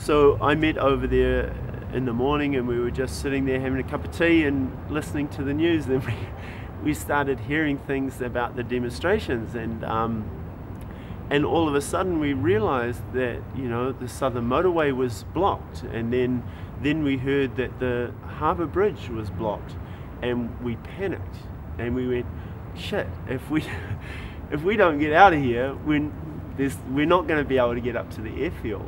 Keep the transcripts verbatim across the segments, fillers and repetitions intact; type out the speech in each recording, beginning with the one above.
So I met over there in the morning, and we were just sitting there having a cup of tea and listening to the news. Then we, we started hearing things about the demonstrations, and um, and all of a sudden we realized that, you know, the southern motorway was blocked, and then then we heard that the harbour bridge was blocked, and we panicked and we went, shit, if we if we don't get out of here, when there's, we're not going to be able to get up to the airfield.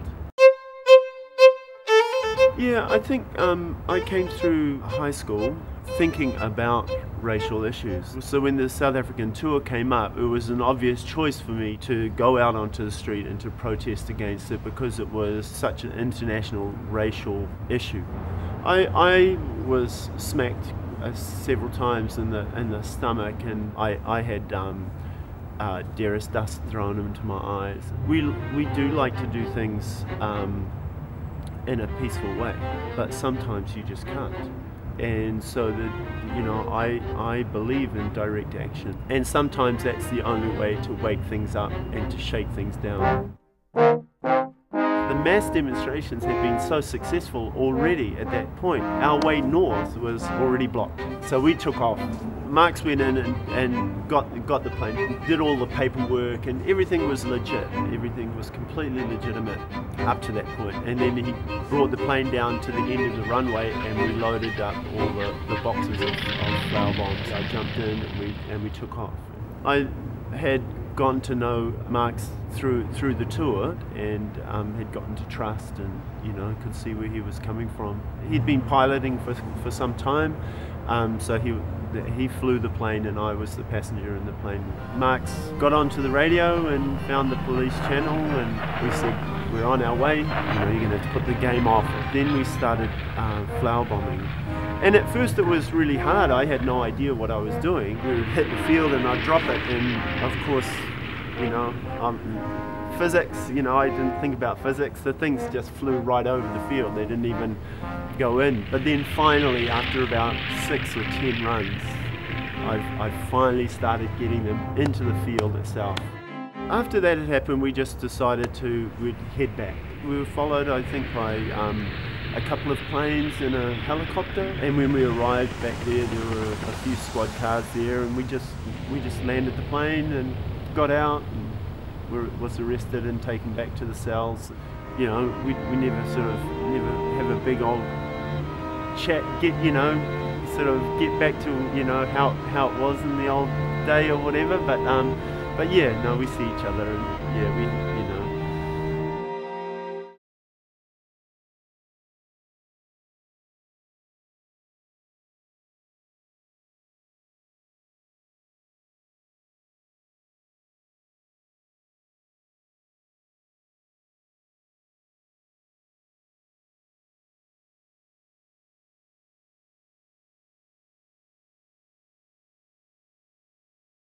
Yeah, I think um, I came through high school thinking about racial issues. So when the South African tour came up, it was an obvious choice for me to go out onto the street and to protest against it, because it was such an international racial issue. I, I was smacked uh, several times in the in the stomach, and I, I had um, uh, Darius dust thrown into my eyes. We, we do like to do things um, in a peaceful way, but sometimes you just can't. And so that, you know, I, I believe in direct action, and sometimes that's the only way to wake things up and to shake things down. The mass demonstrations had been so successful already at that point. Our way north was already blocked, so we took off. Marx went in and, and got, got the plane, did all the paperwork, and everything was legit. Everything was completely legitimate up to that point. And then he brought the plane down to the end of the runway, and we loaded up all the, the boxes of, of flower bombs. I jumped in and we, and we took off. I had gone to know Marx through through the tour, and um, had gotten to trust, and, you know, could see where he was coming from. He'd been piloting for, for some time, um, so he he flew the plane and I was the passenger in the plane. Marx got onto the radio and found the police channel, and we said, we're on our way, you know, you're going to have to put the game off. Then we started uh, flower bombing. And at first it was really hard. I had no idea what I was doing. We would hit the field and I'd drop it, and of course, you know, um, physics, you know, I didn't think about physics. The things just flew right over the field. They didn't even go in. But then finally, after about six or ten runs, I, I finally started getting them into the field itself. After that had happened, we just decided to we'd head back. We were followed, I think, by um, a couple of planes and a helicopter. And when we arrived back there, there were a few squad cars there, and we just we just landed the plane and got out, and were, was arrested and taken back to the cells. You know, we we never sort of never have a big old chat. Get you know, sort of get back to, you know, how how it was in the old day or whatever. But um, but yeah, no, we see each other, and yeah, we.